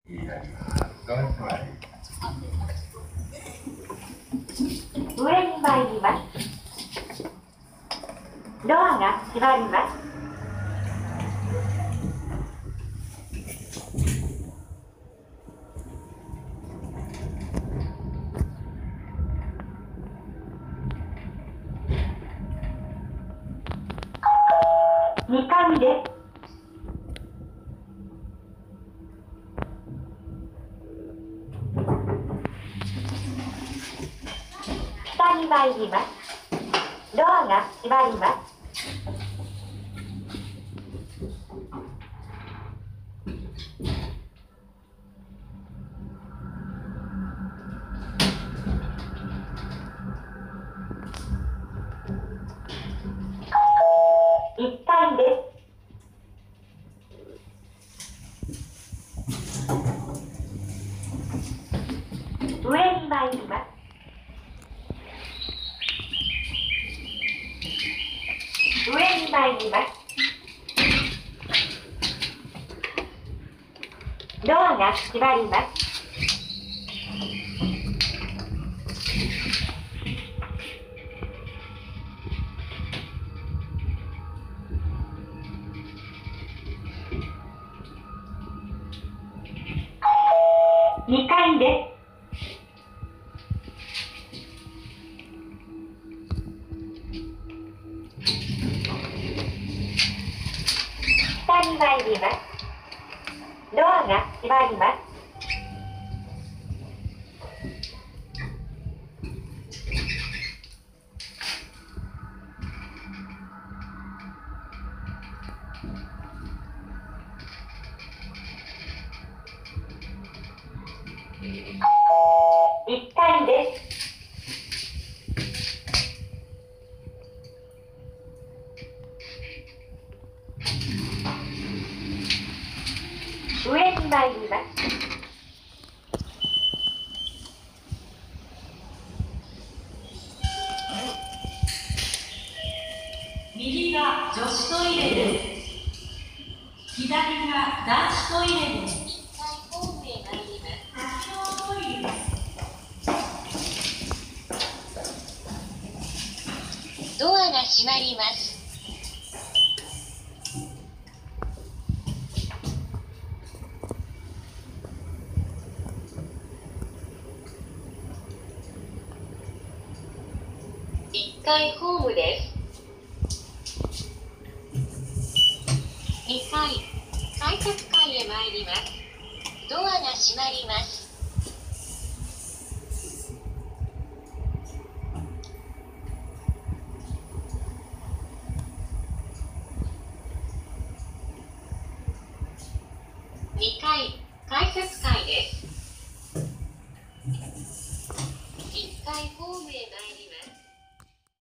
上に参ります。ドアが閉まります。2階です。下に参ります。ドアが閉まります。1階です。上に参ります。上に参ります。ドアが閉まります。2階です。下に参ります。ドアが閉まります。1階です。上に参ります。 右が女子トイレです。左が男子トイレです。1階ホームへ参ります。多機能トイレです。ドアが閉まります。1階ホームです。2階、改札階へ参ります。ドアが閉まります。2階、改札階です。